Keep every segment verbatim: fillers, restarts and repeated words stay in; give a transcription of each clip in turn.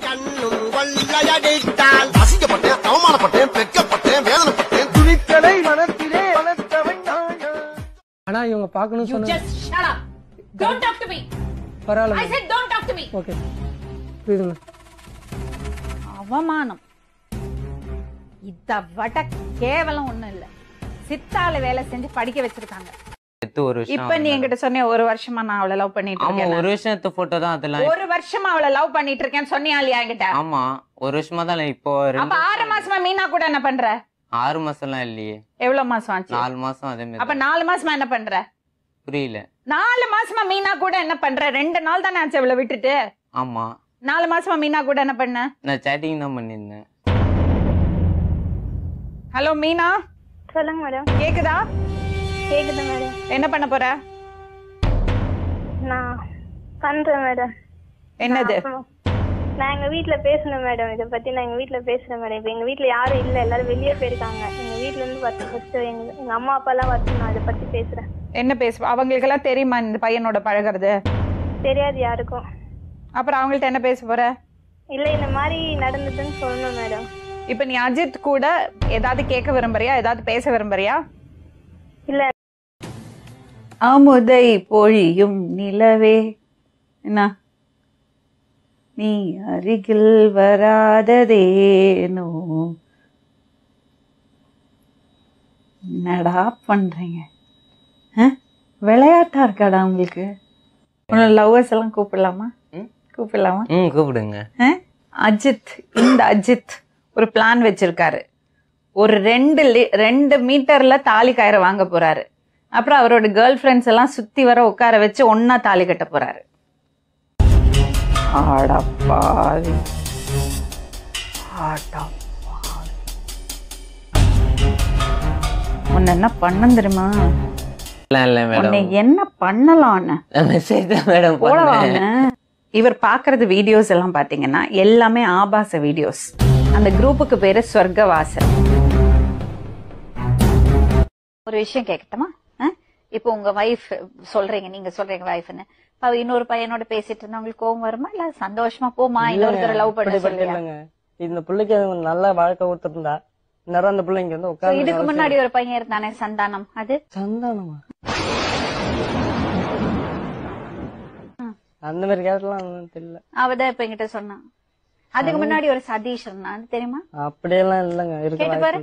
கண்ணும் கொள்ளையடித்தால் அசிங்கப்பட்டேன், அவமானப்பட்டேன், வெட்கப்பட்டேன், வேதனைப்பட்டேன். துணித்தலை மனத்திலே வளர்த்தவன் நானா. ஆனா இவங்க பார்க்கணும் சொன்னா Just shut up. Don't talk to me. பரவாயில்ல. I said don't talk to me. Okay புரியுதுங்க. அவமானம் இத விட கேவலம் ஒண்ணும் இல்ல. சித்தால வேலை செஞ்சு படிக்க வச்சிருக்காங்க. இப்ப நீ என்கிட்ட சொன்ன ஒரு வருஷமா நான் அவளை லவ் பண்ணிட்டு ஆமா இருக்கேன். ஒரு வருஷம் எடுத்த போட்டோ தான் அதெல்லாம். ஒரு வருஷமா அவளை லவ் பண்ணிட்டு இருக்கேன்னு சொன்னியா இல்லையா என்கிட்ட? ஆமா ஒரு வருஷமா தான். இப்போ அப்ப ஆறு மாசமா மீனா கூட என்ன பண்ற? ஆறு மாசம்லாம் இல்லையே. எவ்வளவு மாசம் ஆச்சு? நாலு மாசம் அதே மாதிரி. அப்ப நாலு மாசமா என்ன பண்ற? புரியல. நாலு மாசமா மீனா கூட என்ன பண்ற? ரெண்டு நாள் தானே ஆச்சு அவளை விட்டுட்டு. ஆமா நாலு மாசமா மீனா கூட என்ன பண்ண? நான் சேட்டிங் தான் பண்ணிருந்தேன். ஹலோ மீனா. சொல்லுங்க மேடம். கேக்குதா? கேக்குது மேடம். என்ன பண்ண போற? நான் பண்றேன் மேடம். என்னது? நான் எங்க வீட்ல பேசணும் மேடம். இத பத்தி நான் எங்க வீட்ல பேசுறேன் மேடம். இப்ப எங்க வீட்ல யாரும் இல்ல, எல்லாரும் வெளியே போயிருக்காங்க. எங்க வீட்ல இருந்து பத்து ஃபர்ஸ்ட் எங்க எங்க அம்மா அப்பா எல்லாம் வந்து நான் இத பத்தி பேசுறேன். என்ன பேச? அவங்களுக்கு எல்லாம் தெரியுமா இந்த பையனோட பழகுறது? தெரியாது யாருக்கும். அப்புறம் அவங்கள்ட்ட என்ன பேச போற? இல்ல இந்த மாதிரி நடந்துதுன்னு சொல்லணும் மேடம். இப்ப நீ அஜித் கூட ஏதாவது கேட்க விரும்புறியா? ஏதாவது பேச விரும்புறியா? இல்ல. அமுதை பொழியும் நிலவே என்ன நீ அருகில் வராததேனோ. என்னடா பண்றீங்க? விளையாட்டா இருக்காடா உங்களுக்கு? லவ்வர்ஸ் எல்லாம் கூப்பிடலாமா? கூப்பிடலாமா? ம் கூப்பிடுங்க. அஜித், இந்த அஜித் ஒரு பிளான் வச்சிருக்காரு. ஒரு ரெண்டு ரெண்டு மீட்டர்ல தாலி கயிறு வாங்க போறாரு. அப்புறம் அவரோட கேர்ள் ஃப்ரெண்ட்ஸ் எல்லாம் சுத்தி வர உட்கார வச்சு ஒன்னா தாலி கட்ட போறாரு. ஆடப்பாவி ஆடப்பாவி. உன்னை என்ன பண்ண தெரியுமா? உன்னை என்ன பண்ணலான்னு மெசேஜ் தான் மேடம் பண்ணேன். இவர் பாக்குறது வீடியோஸ் எல்லாம் பாத்தீங்கன்னா எல்லாமே ஆபாச வீடியோஸ். அந்த குரூப்புக்கு பேரு சொர்க்கவாசல். ஒரு விஷயம் கேட்கட்டுமா? இப்போ உங்க வைஃப் சொல்றீங்க, நீங்க சொல்றீங்க வைஃப்னு, அவ இன்னொரு பையனோட பேசிட்டு இருந்தா உங்களுக்கு கோவம் வருமா? இல்ல சந்தோஷமா போமா இன்னொருத்தர லவ் பண்ண சொல்லுங்க. இந்த பிள்ளைக்கு நல்ல வாழ்க்கை கொடுத்துருந்தா நேரம் அந்த பிள்ளைங்க வந்து உட்கார்ந்து. இதுக்கு முன்னாடி ஒரு பையன் இருந்தானே சந்தானம், அது சந்தானமா? அந்த மாதிரி கேட்டலாம் தெரியல. அவதான் இப்ப என்கிட்ட சொன்னான். அதுக்கு முன்னாடி ஒரு சதீஷ் இருந்தான், தெரியுமா? அப்படியெல்லாம் இல்லங்க. கேட்டு பாரு,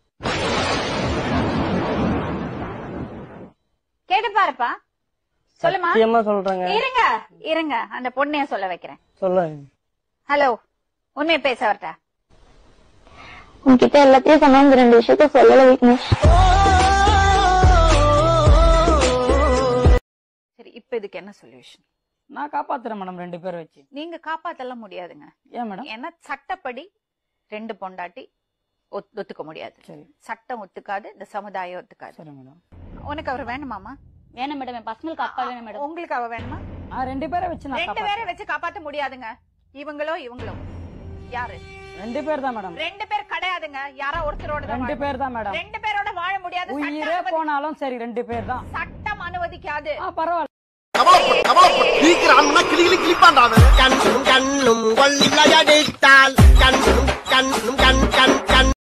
கேட்டு பாருப்பா. சொல்லுமா? சத்தியமா சொல்றேங்க. இருங்க இருங்க அந்த பொண்ணைய சொல்ல வைக்கிறேன். சொல்லுங்க. ஹலோ, உண்மையை பேச வரட்டா? உன்கிட்ட எல்லாத்தையும் சொன்னா இந்த ரெண்டு விஷயத்த சொல்லல விக்னேஷ். சரி, இப்ப இதுக்கு என்ன சொல்யூஷன்? நான் காப்பாத்துறேன் மேடம் ரெண்டு பேரை வச்சு. நீங்க காப்பாத்தலாம் முடியாதுங்க. ஏன் மேடம்? ஏன்னா சட்டப்படி ரெண்டு பொண்டாட்டி ஒத்துக்க முடியாது. சட்டம் ஒத்துக்காது, இந்த சமுதாயம் ஒத்துக்காது. சரி மேடம். உனக்கு அவர் வேணுமாமா? வேணும் மேடம், என் பசங்களுக்கு அப்பா வேணும் மேடம். உங்களுக்கு அவ வேணுமா? ரெண்டு பேரை வச்சு ரெண்டு பேரை வச்சு காப்பாத்த முடியாதுங்க. இவங்களோ இவங்களோ யாரு? ரெண்டு பேர் தான் மேடம். ரெண்டு பேர் கிடையாதுங்க. யாரோ ஒருத்தரோட தான். ரெண்டு பேர் தான் மேடம். ரெண்டு பேரோட வாழ முடியாது. உயிரே போனாலும் சரி ரெண்டு பேர் தான். சட்டம் அனுமதிக்காது. பரவாயில்ல. கண்ணும் கண்ணும் கொள்ளையடித்தால் கண்ணும் கண்ணும் கண் கண் கண்